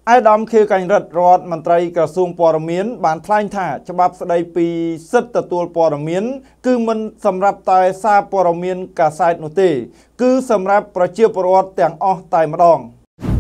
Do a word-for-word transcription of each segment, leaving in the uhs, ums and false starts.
អាយដាមខៀវកញ្ញរិទ្ធរដ្ឋមន្ត្រីក្រសួងព័ត៌មានបានថ្លែងថាច្បាប់ស្តីពីសិទ្ធិទទួលព័ត៌មានគឺមិនសម្រាប់តែសារព័ត៌មានកាសែតនោះទេគឺសម្រាប់ប្រជាពលរដ្ឋទាំងអស់តែម្ដង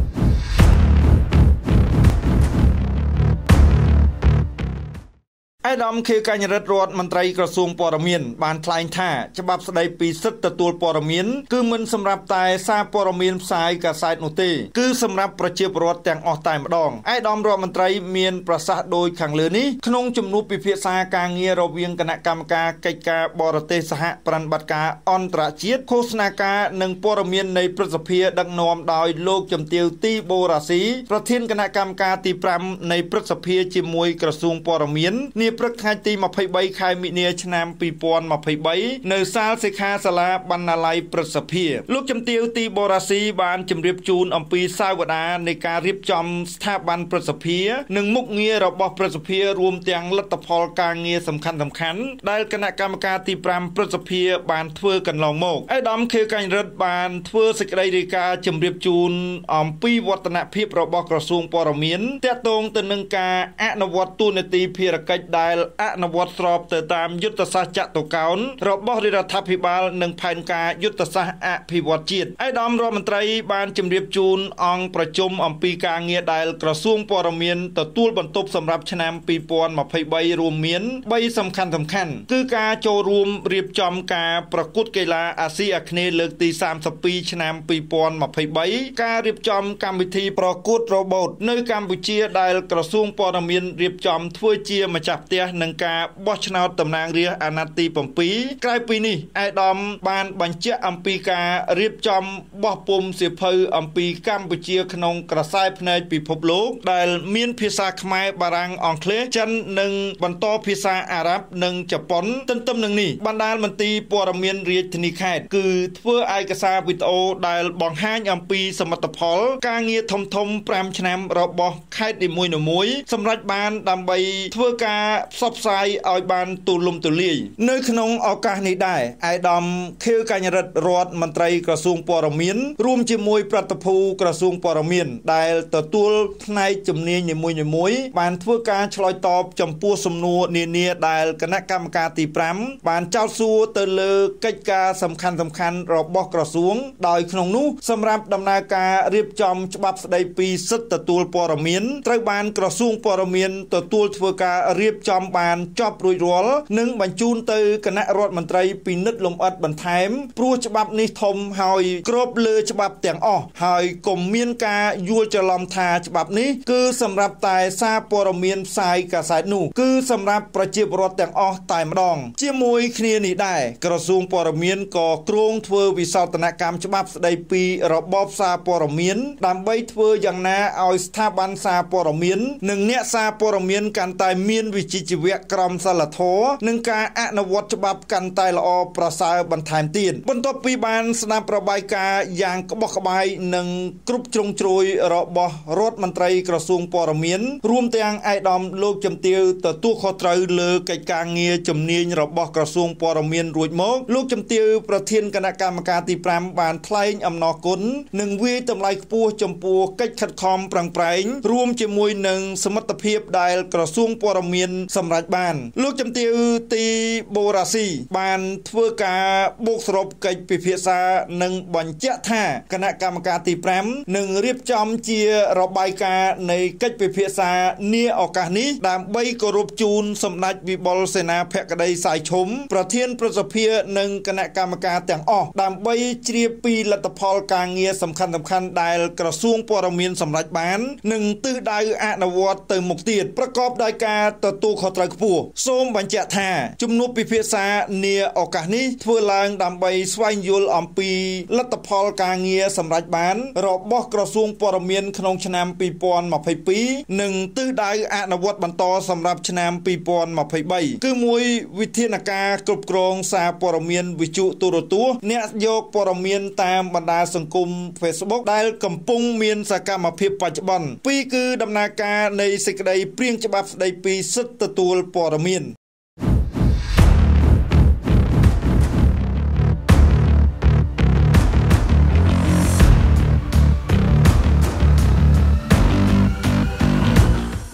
អាយដាមខៀវកញ្ញរិទ្ធរដ្ឋមន្ត្រីក្រសួងព័ត៌មានបានថ្លែងថាច្បាប់ស្តីពីសិទ្ធិទទួលព័ត៌មានគឺមិនសម្រាប់តែសារព័ត៌មានផ្សាយកាសែតនោះទេគឺសម្រាប់ប្រជាពលរដ្ឋទាំងអស់តែម្ដងអាយដាមរដ្ឋមន្ត្រីមានប្រសាសន៍ដូចខាងលើនេះក្នុងជំនួបពិភាក្សាការងាររវាងគណៈកម្មការកិច្ចការបរទេសសហប្រតិបត្តិការអន្តរជាតិឃោសនាការនិងព័ត៌មាននៃព្រឹទ្ធសភាដឹកនាំដោយលោកជំទាវទីបូរ៉ាស៊ីប្រធានគណៈកម្មការទីប្រាំនៃព្រឹទ្ធសភាជាមួយក្រសួងព័ត៌មានព្រឹកថ្ងៃទីម្ភៃបីខែមិនិនាឆ្នាំពីរពាន់ម្ភៃបីនៅសាលសិក្ខាសាលាបណ្ណាល័យព្រឹទ្ធសភាលោកជំទាវទីបូរ៉ាស៊ីបានជម្រាបជូនអំពីសាវតានៃការរៀបចំស្ថាប័នព្រឹទ្ធសភានិងមុខងាររបស់ព្រឹទ្ធសភារួមទាំងលទ្ធផលការងារសំខាន់សំខាន់ដែលគណៈកម្មការទីប្រាំព្រឹទ្ធសភាបានធ្វើកន្លងមកអាយដាមខៀវកញ្ញរិទ្ធបានធ្វើសេចក្តីរាយការណ៍ជម្រាបជូនអំពីវឌ្ឍនភាពរបស់ក្រសួងព័ត៌មានទាក់ទងទៅនឹងការអនុវត្តទូនាទីភារកិច្ចដែលអនុវត្តស្របទៅតាមយុទ្ធសាស្ត្រចតុកោណរបស់រដ្ឋាភិបាលនិងផែនការយុទ្ធសាស្ត្រអភិវឌ្ឍជាតិអាយដាមរដ្ឋមន្ត្រីបានជម្រាបជូនអង្គប្រជុំអំពីការងារដែលក្រសួងព័ត៌មានទទួលបន្ទុកសម្រាប់ឆ្នាំពីរពាន់ម្ភៃបីរួមមានបីសំខាន់សំខាន់គឺការចូលរួមរៀបចំការប្រកួតកីឡាអាស៊ីអាគ្នេយ៍លើកទីសាមសិបពីរឆ្នាំពីរពាន់ម្ភៃបីការរៀបចំកម្មវិធីប្រកួតរ៉ូបូតនៅកម្ពុជាដែលក្រសួងព័ត៌មានរៀបចំធ្វើជាម្ចាស់ផ្ទះនិងការបោះឆ្នោតតំណាងរាស្ត្រអាណត្តិទីbảyក្រៅពីនេះអាយដាមបានបញ្ជាក់អំពីការរៀបចំបោះពុម្ពសៀវភៅអំពីកម្ពុជាក្នុងក្រសែភ្នែកពិភពលោកដែលមានភាសាខ្មែរបារាំងអង់គ្លេសចិននិងបន្តភាសាអារ៉ាប់និងជប៉ុនទន្ទឹមនឹងនេះបណ្ដាលមន្ត្រីព័ត៌មានរាជធានីខេត្តគឺធ្វើឯកសារវីដេអូដែលបង្ហាញអំពីសមិទ្ធផលការងារធំធំប្រាំឆ្នាំរបស់ខេត្តនីមួយៗសម្រាប់បានដើម្បីធ្វើការផ្សព្វផ្សាយឲ្យបានទូលំទូលាយនៅក្នុងឱកាសនេះដែរអាយដាមខៀវកញ្ញរិទ្ធរដ្ឋមន្ត្រីក្រសួងព័ត៌មានរួមជាមួយប្រតិភូក្រសួងព័ត៌មានដែលទទួលផ្នែកជំនាញនីមួយៗបានធ្វើការឆ្លើយតបចំពោះសំណួរនានាដែលគណៈកម្មការទីប្រាំបានចោទសួរទៅលើកិច្ចការសំខាន់សំខាន់របស់ក្រសួងដោយក្នុងនោះសម្រាប់ដំណើរការរៀបចំច្បាប់ស្តីពីសិទ្ធិទទួលព័ត៌មានត្រូវបានក្រសួងព័ត៌មានទទួលធ្វើការរៀបចំបានចប់រួចរាល់និងបញ្ជូនទៅគណៈរដ្ឋមន្ត្រីពិនិត្យលម្អិតបន្ថែមព្រោះច្បាប់នេះធំហើយគ្របលើច្បាប់ទាំងអស់ហើយកុំមានការយល់ច្រឡំថាច្បាប់នេះគឺសម្រាប់តែសារព័ត៌មានផ្សាយកាសែតនោះគឺសម្រាប់ប្រជាពលរដ្ឋទាំងអស់តែម្ដងជាមួយគ្នានេះដែរក្រសួងព័ត៌មានក៏គ្រោងធ្វើវិសោធនកម្មច្បាប់ស្តីពីរបបសារព័ត៌មានដើម្បីធ្វើយ៉ាងណាឲ្យស្ថាប័នសារព័ត៌មាននិងអ្នកសារព័ត៌មានកាន់តែមានវិជ្ជាជីវៈក្រមសីលធម៌និងការអនុវត្តច្បាប់កាន់តែល្អប្រសើរបន្ថែមទៀតបន្ទាប់ពីបានស្ដាប់របាយការណ៍យ៉ាងក្បោះក្បាយនិងគ្រប់ជ្រុងជ្រោយរបស់រដ្ឋមន្ត្រីក្រសួងព័ត៌មានរួមទាំងអាយដាមលោកជំទាវទទួលខុសត្រូវលើកិច្ចការងារជំនាញរបស់ក្រសួងព័ត៌មានរួចមកលោកជំទាវប្រធានគណៈកម្មការទីប្រាំបានថ្លែងអំណរគុណនិងវាយតម្លៃខ្ពស់ចំពោះកិច្ចខិតខំប្រឹងប្រែងរួមជាមួយនឹងសមិទ្ធភាពដែលក្រសួងព័ត៌មានសម្រេចបានលោកជំទាវទីបូរ៉ាស៊ីបានធ្វើការបូកសរុបកិច្ចពិភាក្សានិងបញ្ជាក់ថាគណៈកម្មការទីប្រាំនឹងរៀបចំជារបាយការណ៍នៃកិច្ចពិភាក្សានាឱកាសនេះដើម្បីគោរពជូនសម្ដេចវិបុលសេនាភក្តីសាយឈុំប្រធានព្រឹទ្ធសភានិងគណៈកម្មការទាំងអស់ដើម្បីជ្រាបពីលទ្ធផលការងារសំខាន់សំខាន់ដែលក្រសួងព័ត៌មានសម្រេចបាននិងទិសដៅអនុវត្តទៅមុខទៀតប្រកបដោយការទទួលខុសត្រូវខ្ពស់សូមបញ្ជាក់ថាជំនួបពិភាក្សានាឱកាសនេះធ្វើឡើងដើម្បីស្វែងយល់អំពីលទ្ធផលការងារសម្រេចបានរបស់ក្រសួងព័ត៌មានក្នុងឆ្នាំពីរពាន់ម្ភៃពីរនិងទិសដៅអនុវត្តបន្តសម្រាប់ឆ្នាំពីរពាន់ម្ភៃបីគឺមួយវិធានការគ្រប់គ្រងសារព័ត៌មានវិទ្យុទូរទស្សន៍អ្នកយកព័ត៌មានតាមបណ្ដាសង្គម Facebook ដែលកំពុងមានសកម្មភាពបច្ចុប្បន្នពីរគឺដំណើរការនៃសេចក្តីព្រាងច្បាប់ស្តីពីសិទ្ធិទទួលព័ត៌មាន